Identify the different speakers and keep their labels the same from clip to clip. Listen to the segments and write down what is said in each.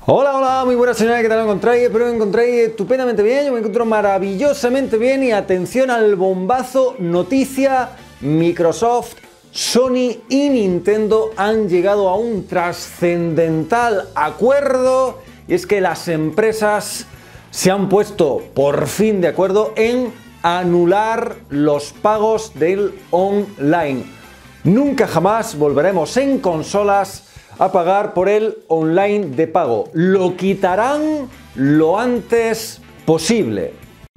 Speaker 1: Hola, hola, muy buenas señores, ¿qué tal lo encontráis? Espero que encontráis estupendamente bien, yo me encuentro maravillosamente bien y atención al bombazo, noticia, Microsoft, Sony y Nintendo han llegado a un trascendental acuerdo y es que las empresas se han puesto por fin de acuerdo en anular los pagos del online. Nunca jamás volveremos en consolas a pagar por el online de pago. Lo quitarán lo antes posible.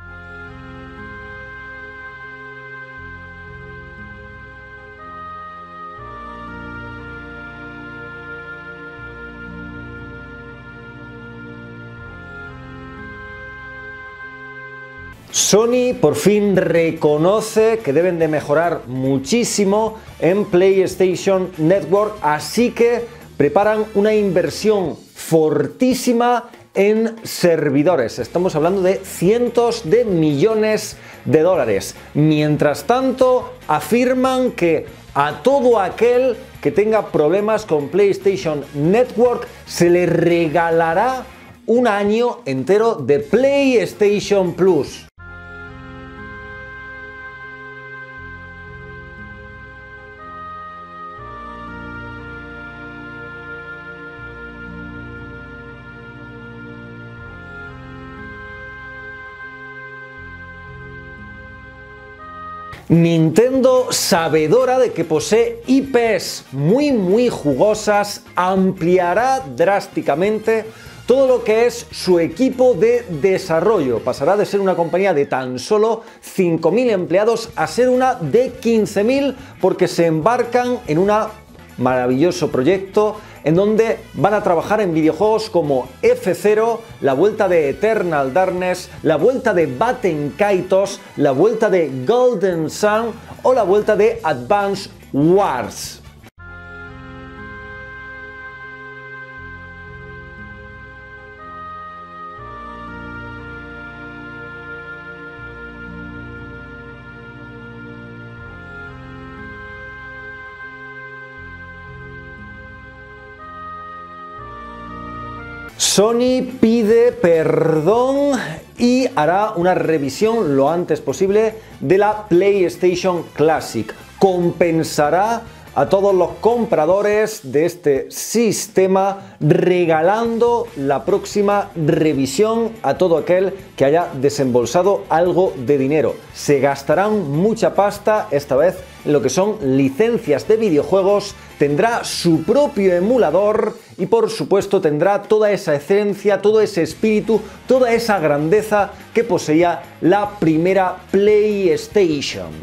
Speaker 1: Sony por fin reconoce que deben de mejorar muchísimo en PlayStation Network, así que preparan una inversión fortísima en servidores. Estamos hablando de cientos de millones de dólares. Mientras tanto, afirman que a todo aquel que tenga problemas con PlayStation Network se le regalará un año entero de PlayStation Plus. Nintendo, sabedora de que posee IPs muy jugosas, ampliará drásticamente todo lo que es su equipo de desarrollo. Pasará de ser una compañía de tan solo 5.000 empleados a ser una de 15.000 porque se embarcan en un maravilloso proyecto en donde van a trabajar en videojuegos como F0, la vuelta de Eternal Darkness, la vuelta de Baten Kaitos, la vuelta de Golden Sun o la vuelta de Advance Wars. Sony pide perdón y hará una revisión lo antes posible de la PlayStation Classic. Compensará a todos los compradores de este sistema regalando la próxima revisión a todo aquel que haya desembolsado algo de dinero. Se gastarán mucha pasta esta vez en lo que son licencias de videojuegos, tendrá su propio emulador y por supuesto tendrá toda esa esencia, todo ese espíritu, toda esa grandeza que poseía la primera PlayStation.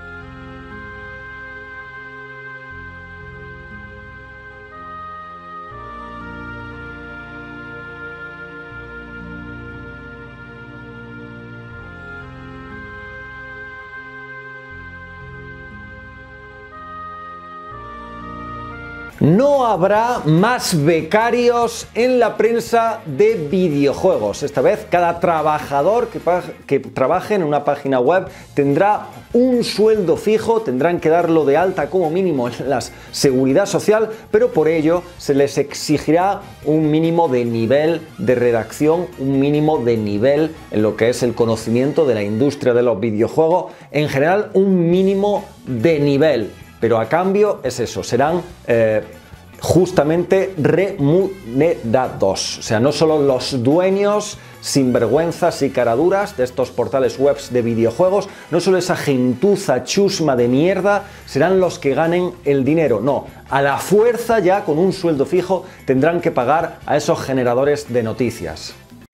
Speaker 1: No habrá más becarios en la prensa de videojuegos. Esta vez cada trabajador que trabaje en una página web tendrá un sueldo fijo, tendrán que darlo de alta como mínimo en la seguridad social, pero por ello se les exigirá un mínimo de nivel de redacción, un mínimo de nivel en lo que es el conocimiento de la industria de los videojuegos, en general un mínimo de nivel. Pero a cambio es eso, serán justamente remunerados. O sea, no solo los dueños sinvergüenzas y caraduras de estos portales web de videojuegos, no solo esa gentuza chusma de mierda serán los que ganen el dinero. No, a la fuerza ya con un sueldo fijo tendrán que pagar a esos generadores de noticias.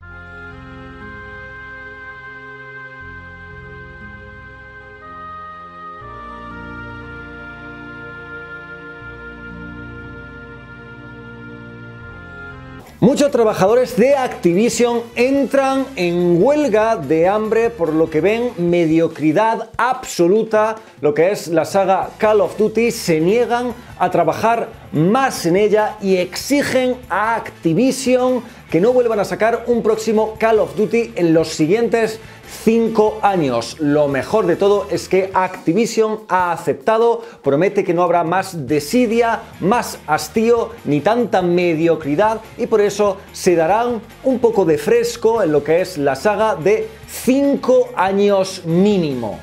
Speaker 1: Muchos trabajadores de Activision entran en huelga de hambre por lo que ven mediocridad absoluta, lo que es la saga Call of Duty, se niegan a trabajar más en ella y exigen a Activision que no vuelvan a sacar un próximo Call of Duty en los siguientes 5 años. Lo mejor de todo es que Activision ha aceptado, promete que no habrá más desidia, más hastío ni tanta mediocridad, y por eso se darán un poco de fresco en lo que es la saga de 5 años mínimo.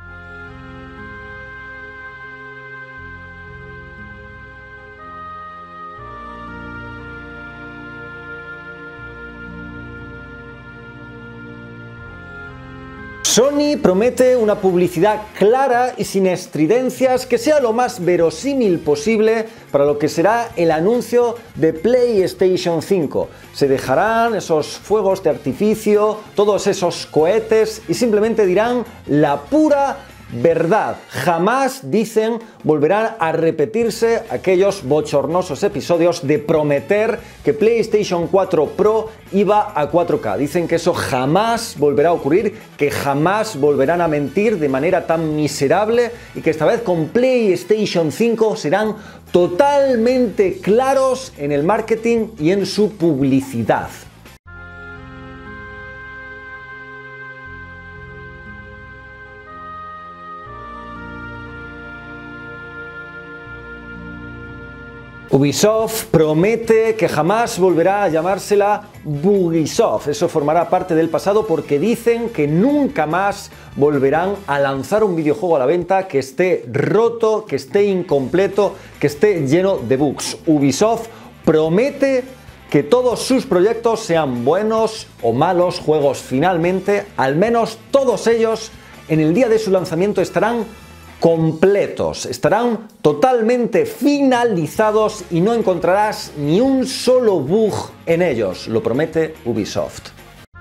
Speaker 1: Sony promete una publicidad clara y sin estridencias que sea lo más verosímil posible para lo que será el anuncio de PlayStation 5. Se dejarán esos fuegos de artificio, todos esos cohetes y simplemente dirán la pura verdad. Jamás, dicen, volverán a repetirse aquellos bochornosos episodios de prometer que PlayStation 4 Pro iba a 4K. Dicen que eso jamás volverá a ocurrir, que jamás volverán a mentir de manera tan miserable y que esta vez con PlayStation 5 serán totalmente claros en el marketing y en su publicidad. Ubisoft promete que jamás volverá a llamársela Bugisoft. Eso formará parte del pasado porque dicen que nunca más volverán a lanzar un videojuego a la venta que esté roto, que esté incompleto, que esté lleno de bugs. Ubisoft promete que todos sus proyectos, sean buenos o malos juegos, finalmente, al menos todos ellos, en el día de su lanzamiento estarán completos, estarán totalmente finalizados y no encontrarás ni un solo bug en ellos, lo promete Ubisoft.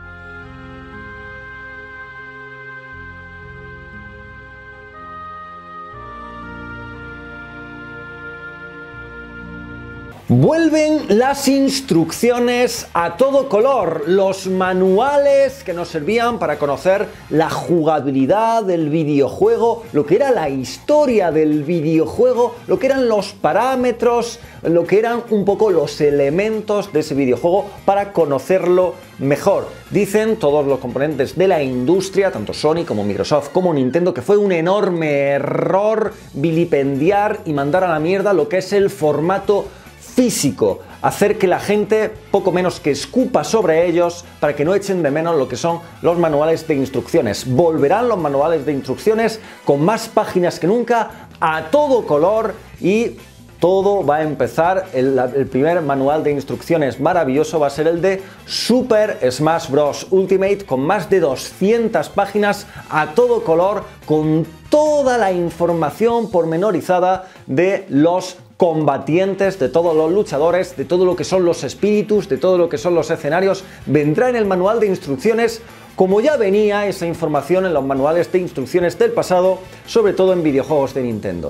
Speaker 1: Vuelven las instrucciones a todo color, los manuales que nos servían para conocer la jugabilidad del videojuego, lo que era la historia del videojuego, lo que eran los parámetros, lo que eran un poco los elementos de ese videojuego para conocerlo mejor. Dicen todos los componentes de la industria, tanto Sony como Microsoft como Nintendo, que fue un enorme error vilipendiar y mandar a la mierda lo que es el formato físico, hacer que la gente poco menos que escupa sobre ellos para que no echen de menos lo que son los manuales de instrucciones. Volverán los manuales de instrucciones con más páginas que nunca, a todo color, y todo va a empezar. El primer manual de instrucciones maravilloso va a ser el de Super Smash Bros. Ultimate, con más de 200 páginas a todo color, con toda la información pormenorizada de los combatientes, de todos los luchadores, de todo lo que son los espíritus, de todo lo que son los escenarios. Vendrá en el manual de instrucciones, como ya venía esa información en los manuales de instrucciones del pasado, sobre todo en videojuegos de Nintendo.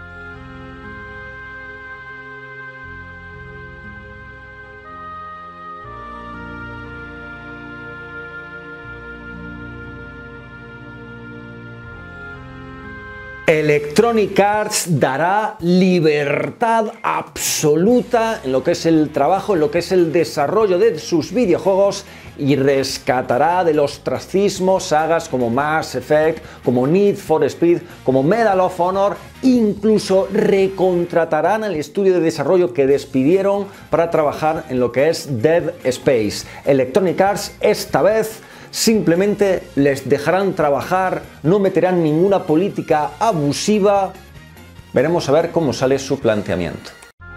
Speaker 1: Electronic Arts dará libertad absoluta en lo que es el trabajo, en lo que es el desarrollo de sus videojuegos, y rescatará del ostracismo sagas como Mass Effect, como Need for Speed, como Medal of Honor. Incluso recontratarán al estudio de desarrollo que despidieron para trabajar en lo que es Dead Space. Electronic Arts esta vez simplemente les dejarán trabajar, no meterán ninguna política abusiva. Veremos a ver cómo sale su planteamiento.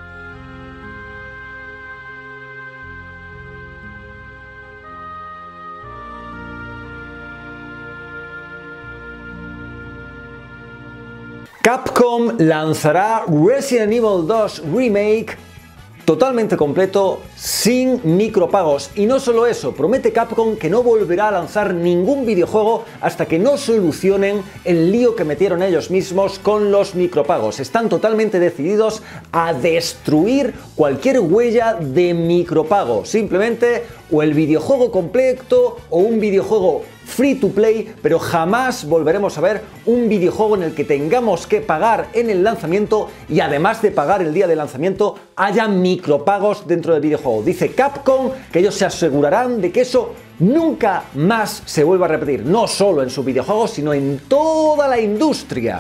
Speaker 1: Capcom lanzará Resident Evil 2 Remake totalmente completo, sin micropagos. Y no solo eso, promete Capcom que no volverá a lanzar ningún videojuego hasta que no solucionen el lío que metieron ellos mismos con los micropagos. Están totalmente decididos a destruir cualquier huella de micropago. Simplemente o el videojuego completo o un videojuego free to play, pero jamás volveremos a ver un videojuego en el que tengamos que pagar en el lanzamiento y además de pagar el día de lanzamiento haya micropagos dentro del videojuego. Dice Capcom que ellos se asegurarán de que eso nunca más se vuelva a repetir, no solo en sus videojuegos, sino en toda la industria.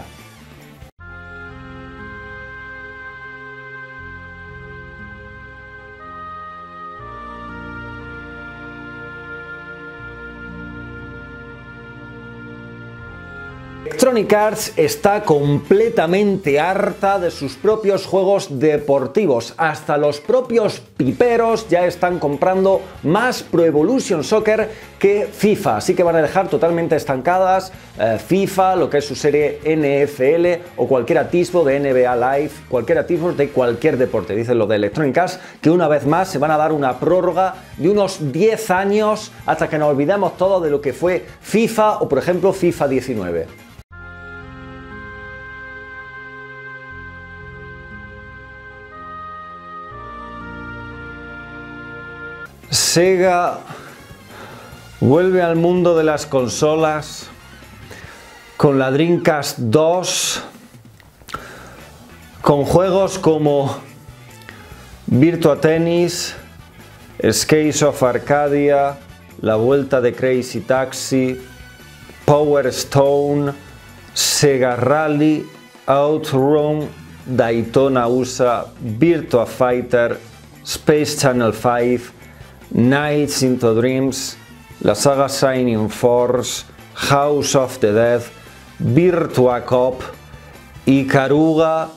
Speaker 1: Electronic Arts está completamente harta de sus propios juegos deportivos. Hasta los propios piperos ya están comprando más Pro Evolution Soccer que FIFA. Así que van a dejar totalmente estancadas FIFA, lo que es su serie NFL o cualquier atisbo de NBA Live, cualquier atisbo de cualquier deporte. Dicen los de Electronic Arts que una vez más se van a dar una prórroga de unos 10 años hasta que nos olvidemos todo de lo que fue FIFA o por ejemplo FIFA 19. Sega vuelve al mundo de las consolas con la Dreamcast 2, con juegos como Virtua Tennis, Skates of Arcadia, La Vuelta de Crazy Taxi, Power Stone, Sega Rally, Outrun, Daytona USA, Virtua Fighter, Space Channel 5, Nights into Dreams, la saga Shining Force, House of the Dead, Virtua Cop, Ikaruga.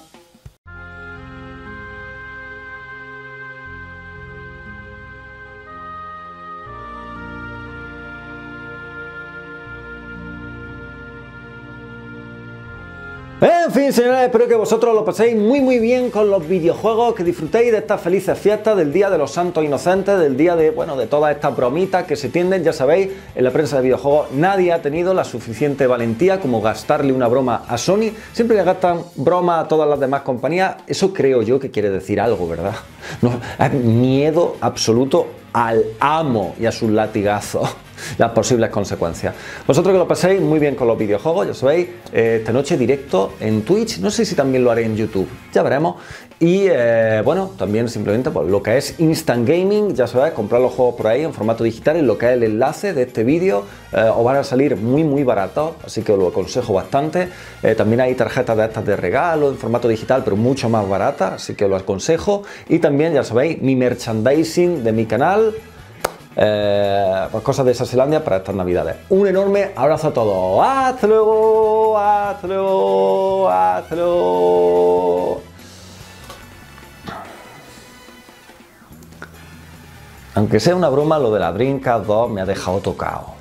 Speaker 1: En fin, señores, espero que vosotros lo paséis muy bien con los videojuegos, que disfrutéis de estas felices fiestas del Día de los Santos Inocentes, del día de, bueno, de todas estas bromitas que se tienden. Ya sabéis, en la prensa de videojuegos nadie ha tenido la suficiente valentía como gastarle una broma a Sony. Siempre le gastan broma a todas las demás compañías. Eso creo yo que quiere decir algo, ¿verdad? No, hay miedo absoluto al amo y a sus latigazos, las posibles consecuencias. Vosotros que lo paséis muy bien con los videojuegos, ya sabéis, esta noche directo en Twitch, no sé si también lo haré en YouTube, ya veremos. Y bueno, también simplemente pues, lo que es Instant Gaming, ya sabéis, comprar los juegos por ahí en formato digital, en lo que es el enlace de este vídeo, os van a salir muy baratos, así que os lo aconsejo bastante. También hay tarjetas de estas de regalo en formato digital, pero mucho más baratas, así que os lo aconsejo. Y también, ya sabéis, mi merchandising de mi canal, pues cosas de Saselandia para estas navidades. Un enorme abrazo a todos. ¡Hasta luego! ¡Hasta luego! ¡Hasta luego! Aunque sea una broma, lo de la Dreamcast 2 me ha dejado tocado.